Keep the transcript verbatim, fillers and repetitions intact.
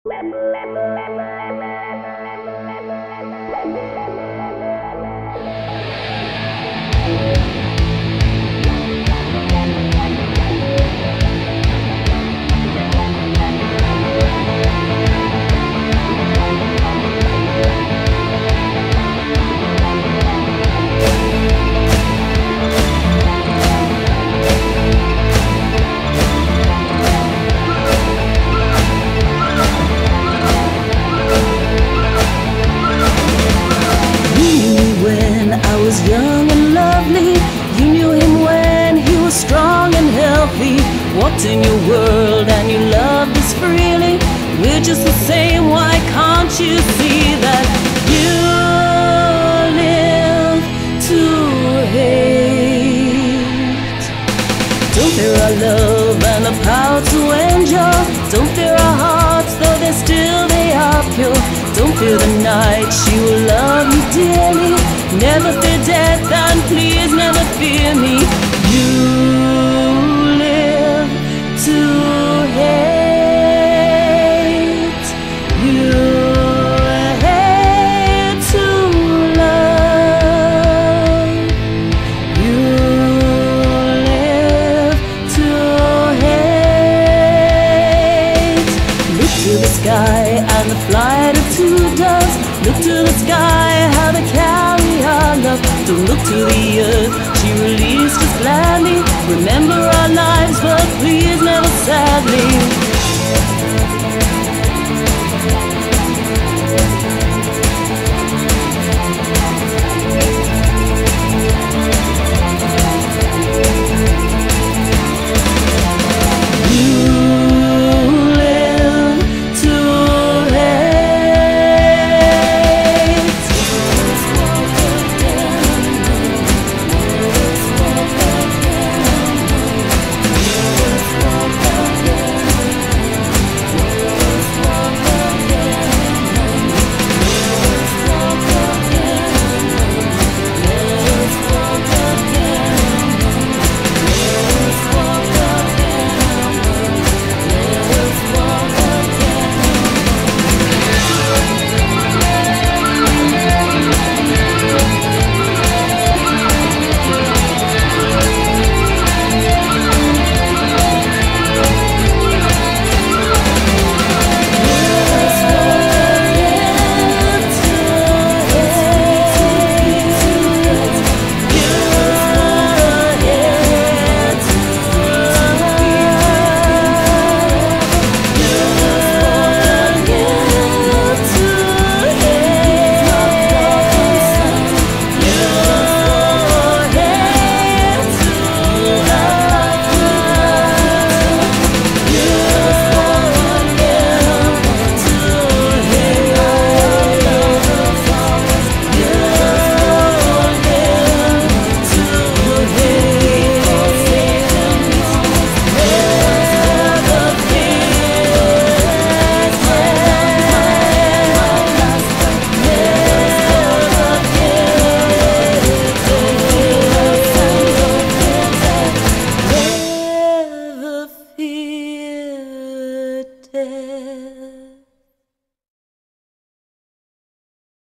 I was young and lovely. You knew him when he was strong and healthy. Walked in your world and you loved us freely. We're just the same, why can't you see that you live to hate? Don't fear our love and the power to endure. Don't fear our hearts, though they're still, they are pure. Don't fear the night, she will love you dearly. Never fear death and please never fear me. You live to hate. You hate to love. You live to hate. Look to the sky and the flight of two doves. Look to the sky, how they carry our love. Don't look to the earth, she released us gladly. Remember our lives, but please never sadly.